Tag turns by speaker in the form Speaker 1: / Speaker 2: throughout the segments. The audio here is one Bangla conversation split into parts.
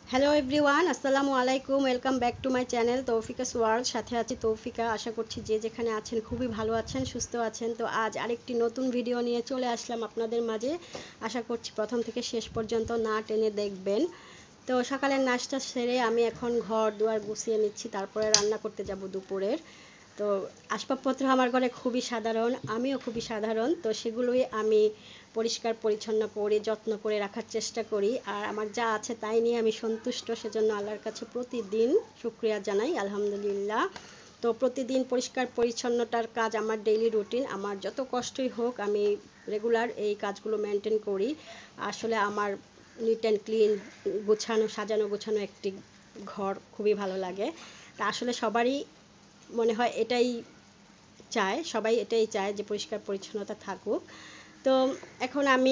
Speaker 1: হ্যালো এভরিওয়ান, আসসালামু আলাইকুম। Welcome back to my channel Toufika's world. সাথে আছি তৌফিকা। আশা করছি যে যেখানে আছেন খুবই ভালো আছেন, সুস্থ আছেন। তো আজ আরেকটি নতুন ভিডিও নিয়ে চলে আসলাম আপনাদের মাঝে। আশা করছি প্রথম থেকে শেষ পর্যন্ত না টেনে দেখবেন। তো সকালের নাস্তা সেরে আমি এখন ঘর দুয়ার গুছিয়ে নিচ্ছি, তারপরে রান্না করতে যাব দুপুরের। তো আসবাবপত্র আমার ঘরে খুবই সাধারণ, আমিও খুবই সাধারণ। তো সেগুলোই আমি পরিষ্কার পরিচ্ছন্ন করে যত্ন করে রাখার চেষ্টা করি। আর আমার যা আছে তাই নিয়ে আমি সন্তুষ্ট, সেজন্য আল্লাহর কাছে প্রতিদিন শুকরিয়া জানাই, আলহামদুলিল্লাহ। তো প্রতিদিন পরিষ্কার পরিচ্ছন্নতার কাজ আমার ডেইলি রুটিন। আমার যত কষ্টই হোক আমি রেগুলার এই কাজগুলো মেনটেন করি। আসলে আমার নিট অ্যান্ড ক্লিন, গোছানো সাজানো গোছানো একটি ঘর খুবই ভালো লাগে। তা আসলে সবারই মনে হয় এটাই চায়, সবাই এটাই চায় যে পরিষ্কার পরিচ্ছন্নতা থাকুক। তো এখন আমি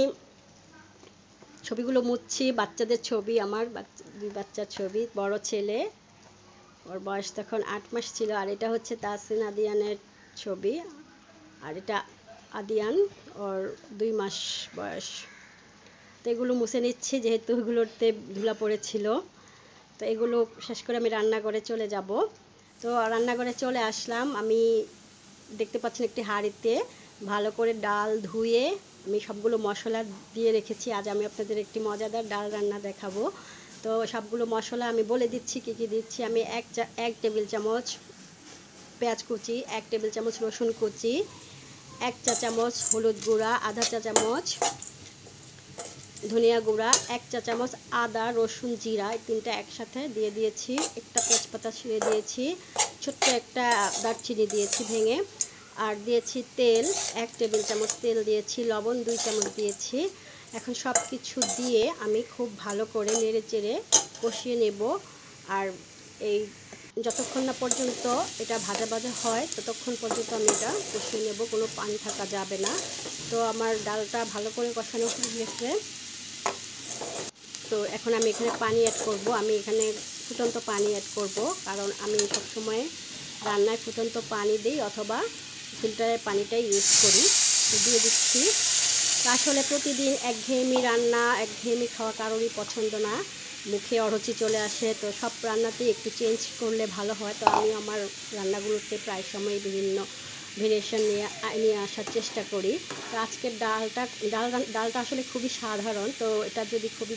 Speaker 1: ছবিগুলো মুছছি, বাচ্চাদের ছবি, আমার দুই বাচ্চার ছবি। বড় ছেলে, ওর বয়স তখন 8 মাস ছিল। আর এটা হচ্ছে তাসিন আদিয়ানের ছবি। আর এটা আদিয়ান, ওর 2 মাস বয়স। তো এগুলো মুছে নিচ্ছি যেহেতু এগুলোতে ধুলা পড়েছিল। তো এগুলো শেষ করে আমি রান্নাঘরে চলে যাব। তো রান্নাঘরে চলে আসলাম। আমি দেখতে পাচ্ছেন একটি হাঁড়িতে ভালো করে ডাল ধুয়ে আমি সবগুলো মশলা দিয়ে রেখেছি। আজ আমি আপনাদের একটি মজাদার ডাল রান্না দেখাবো। তো সবগুলো মশলা আমি বলে দিচ্ছি কী কী দিচ্ছি। আমি এক টেবিল চামচ পেঁয়াজ কুচি, 1 টেবিল চামচ রসুন কুচি, 1 চা চামচ হলুদ গুঁড়া, আধা চা চামচ ধনিয়া গুঁড়া, 1 চা চামচ আদা রসুন জিরা, এই তিনটা একসাথে দিয়ে দিয়েছি। একটা তেজপাতা ছিঁড়ে দিয়েছি, ছোট্ট একটা দারচিনি দিয়েছি ভেঙে। আর দিয়েছি তেল, 1 টেবিল চামচ তেল দিয়েছি, লবণ 2 চামচ দিয়েছি। এখন সব কিছু দিয়ে আমি খুব ভালো করে নেড়ে চেড়ে কষিয়ে নেব। আর এই যতক্ষণ না পর্যন্ত এটা ভাজা ভাজা হয় ততক্ষণ পর্যন্ত আমি এটা কষিয়ে নেব, কোনো পানি থাকা যাবে না। তো আমার ডালটা ভালো করে কষানো হয়ে গেছে। তো এখন আমি এখানে পানি অ্যাড করব। আমি এখানে ফুটন্ত পানি অ্যাড করব, কারণ আমি সবসময় রান্নায় ফুটন্ত পানি দিই অথবা ফিল্টারের পানিটাই ইউজ করি। তো দিয়ে দিচ্ছি। আসলে প্রতিদিন একঘেয়েমি রান্না, একঘেয়েমি খাওয়া কারোরই পছন্দ না, মুখে অরুচি চলে আসে। তো সব রান্নাতেই একটু চেঞ্জ করলে ভালো হয়। তো আমি আমার রান্নাগুলোতে প্রায় সময় বিভিন্ন ভেরিয়েশন নিয়ে আসার চেষ্টা করি। তো আজকের ডালটা আসলে খুবই সাধারণ। তো এটা যদি খুবই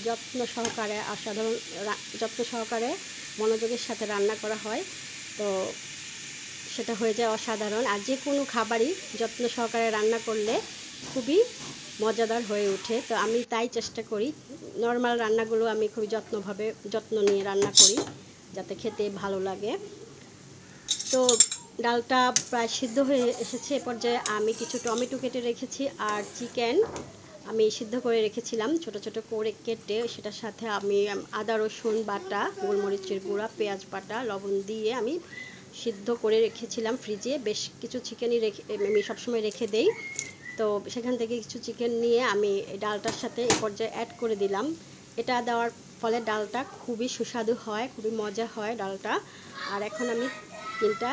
Speaker 1: যত্ন সহকারে মনোযোগের সাথে রান্না করা হয় তো সেটা হয়ে যায় অসাধারণ। আর যে কোনো খাবারই যত্ন সহকারে রান্না করলে খুবই মজাদার হয়ে ওঠে। তো আমি তাই চেষ্টা করি, নর্মাল রান্নাগুলো আমি খুবই যত্ন নিয়ে রান্না করি যাতে খেতে ভালো লাগে। তো ডালটা প্রায় সিদ্ধ হয়ে এসেছে। এ পর্যায়ে আমি কিছু টমেটো কেটে রেখেছি আর চিকেন আমি সিদ্ধ করে রেখেছিলাম ছোট ছোট করে কেটে। সেটার সাথে আমি আদা রসুন বাটা, গোলমরিচের গুঁড়া, পেঁয়াজ বাটা, লবণ দিয়ে আমি সিদ্ধ করে রেখেছিলাম ফ্রিজে। বেশ কিছু চিকেনই আমি সবসময় রেখে দেই। তো সেখান থেকে কিছু চিকেন নিয়ে আমি এই ডালটার সাথে এই পর্যায়ে অ্যাড করে দিলাম। এটা দেওয়ার ফলে ডালটা খুবই সুস্বাদু হয়, খুবই মজা হয় ডালটা। আর এখন আমি 3টা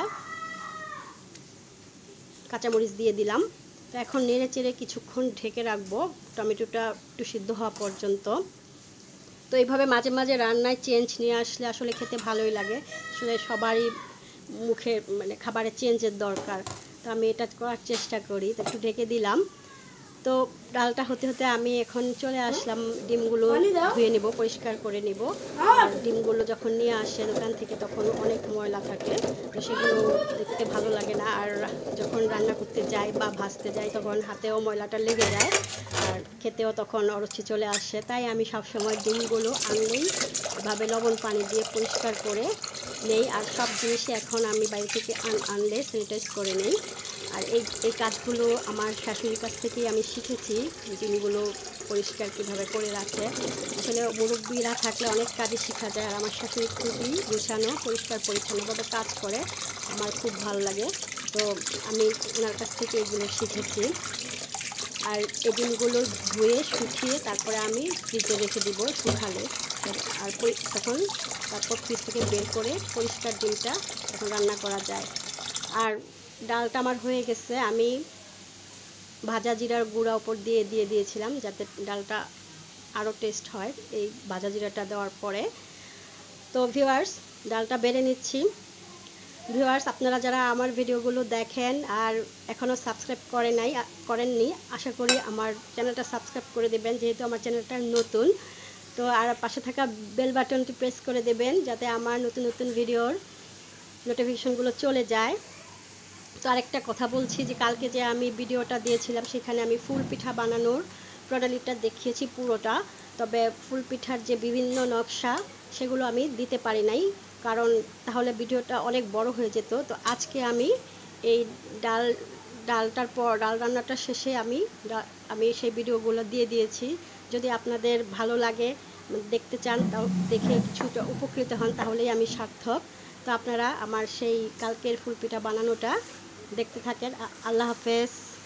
Speaker 1: কাঁচামরিচ দিয়ে দিলাম। তো এখন নেড়ে চেড়ে কিছুক্ষণ ঢেকে রাখবো টমেটোটা একটু সিদ্ধ হওয়া পর্যন্ত। তো এইভাবে মাঝে মাঝে রান্নায় চেঞ্জ নিয়ে আসলে আসলে খেতে ভালোই লাগে। আসলে সবারই মুখে মানে খাবারের চেঞ্জের দরকার। তো আমি এটা করার চেষ্টা করি। তো একটু ঢেকে দিলাম। তো ডালটা হতে হতে আমি এখন চলে আসলাম ডিমগুলো ধুয়ে নেব, পরিষ্কার করে নেব। আর ডিমগুলো যখন নিয়ে আসে দোকান থেকে তখন অনেক ময়লা থাকে, তো সেগুলো দেখতে ভালো লাগে না। আর যখন রান্না করতে যাই বা ভাজতে যাই তখন হাতেও ময়লাটা লেগে যায়, আর খেতেও তখন অরুচি চলে আসে। তাই আমি সবসময় ডিমগুলো আনলেই এভাবে লবণ পানি দিয়ে পরিষ্কার করে নেই। আর সব জিনিসই এখন আমি বাইরে থেকে আনলে স্যানিটাইজ করে নেই। আর এই কাজগুলো আমার শাশুড়ির কাছ থেকেই আমি শিখেছি, ডিমগুলো পরিষ্কার কীভাবে করে রাখে। আসলে মুরব্বিরা থাকলে অনেক কাজই শেখা যায়। আর আমার শাশুড়ি খুবই গোছানো পরিষ্কার পরিচ্ছন্নভাবে কাজ করে, আমার খুব ভালো লাগে। তো আমি ওনার কাছ থেকে এগুলো শিখেছি। আর এই ডিমগুলো ধুয়ে শুকিয়ে তারপরে আমি ফ্রিজে রেখে দিব শুকালে। আর তারপর ফ্রিজ থেকে বের করে পরিষ্কার ডিমটা তখন রান্না করা যায়। আর ডালটা আমার হয়ে গেছে। আমি ভাজা জিরার গুঁড়া উপর দিয়েছিলাম যাতে ডালটা আরও টেস্ট হয় এই ভাজা জিরাটা দেওয়ার পরে। তো ভিউয়ার্স, ডালটা বেড়ে নিচ্ছি। ভিউয়ার্স, আপনারা যারা আমার ভিডিওগুলো দেখেন আর এখনও সাবস্ক্রাইব করেননি, আশা করি আমার চ্যানেলটা সাবস্ক্রাইব করে দেবেন, যেহেতু আমার চ্যানেলটা নতুন। তো আর পাশে থাকা বেল বাটনটি প্রেস করে দেবেন, যাতে আমার নতুন নতুন ভিডিওর নোটিফিকেশনগুলো চলে যায়। তো আরেকটা কথা বলছি যে কালকে যে আমি ভিডিওটা দিয়েছিলাম সেখানে আমি ফুল পিঠা বানানোর প্রণালীটা দেখিয়েছি পুরোটা, তবে ফুল পিঠার যে বিভিন্ন নকশা সেগুলো আমি দিতে পারি নাই, কারণ তাহলে ভিডিওটা অনেক বড় হয়ে যেত। তো আজকে আমি এই ডাল রান্নাটা শেষে আমি সেই ভিডিওগুলো দিয়ে দিয়েছি। যদি আপনাদের ভালো লাগে, দেখতে চান, তাও দেখে কিছুটা উপকৃত হন, তাহলেই আমি সার্থক। তো আপনারা আমার সেই কালকের ফুল পিঠা বানানোটা দেখতে থাকেন। আল্লাহ হাফেজ।